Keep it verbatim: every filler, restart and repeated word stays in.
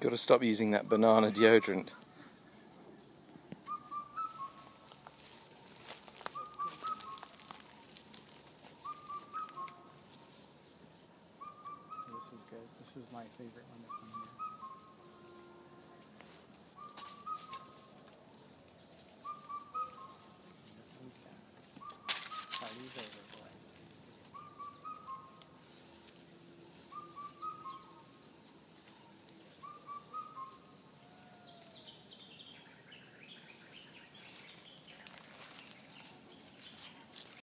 Got to stop using that banana deodorant. This is good. This is my favorite one that's been here. Party's over.